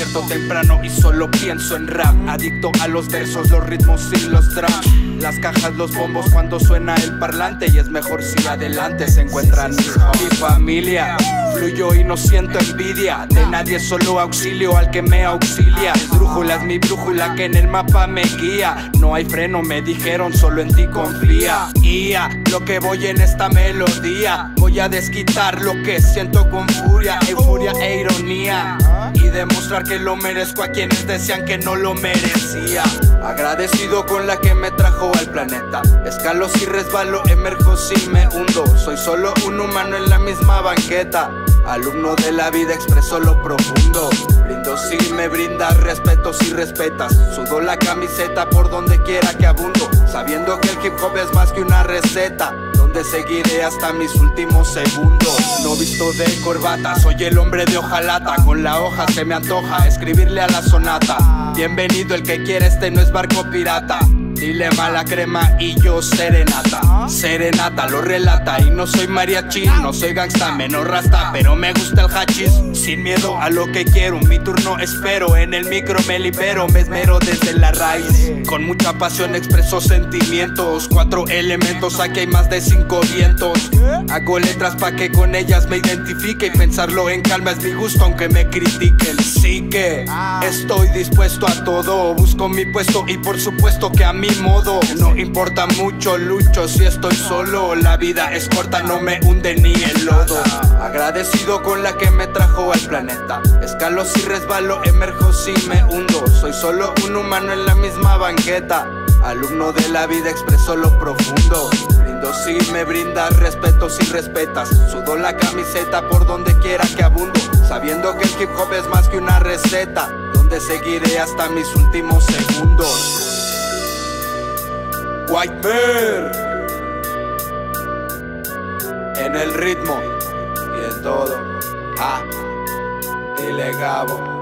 despierto temprano y solo pienso en rap. Adicto a los versos, los ritmos y los drums. Las cajas, los bombos cuando suena el parlante. Y es mejor si adelante se encuentran mi familia. Fluyo y no siento envidia de nadie, solo auxilio al que me auxilia. Brújula es mi brújula que en el mapa me guía. No hay freno, me dijeron, solo en ti confía. Y a lo que voy en esta melodía, voy a desquitar lo que siento con furia, euforia e ironía, y demostrar que lo merezco a quienes decían que no lo merecía. Agradecido con la que me trajo al planeta. Escalo si resbalo, emerjo si me hundo. Soy solo un humano en la misma banqueta. Alumno de la vida, expreso lo profundo. Brindo si me brindas, respeto si respetas. Sudo la camiseta por donde quiera que abundo, sabiendo que el hip hop es más que una receta, donde seguiré hasta mis últimos segundos. No visto de corbata, soy el hombre de hojalata. Con la hoja se me antoja escribirle a la sonata. Bienvenido el que quiera, este no es barco pirata. Dile mala crema y yo serenata. Serenata lo relata y no soy mariachi, no soy gangsta, menos rasta, pero me gusta el hachís. Sin miedo a lo que quiero, mi turno espero. En el micro me libero, me esmero desde la raíz. Con mucha pasión expreso sentimientos. 4 elementos, aquí hay más de 5 vientos. Hago letras pa' que con ellas me identifique, y pensarlo en calma es mi gusto aunque me critiquen. Sí que estoy dispuesto a todo, busco mi puesto y por supuesto que a mi modo. No importa mucho, lucho si estoy solo. La vida es corta, no me hunde ni el lodo. Agradecido con la que me trajo al planeta. Escalo si resbalo, emerjo si me hundo. Soy solo un humano en la misma banqueta. Alumno de la vida, expreso lo profundo. Brindo si me brindas, respeto si respetas. Sudo la camiseta por donde quiera que abundo, sabiendo que el hip hop es más que una receta, donde seguiré hasta mis últimos segundos. White Bear en el ritmo y en todo. Dile Gabo.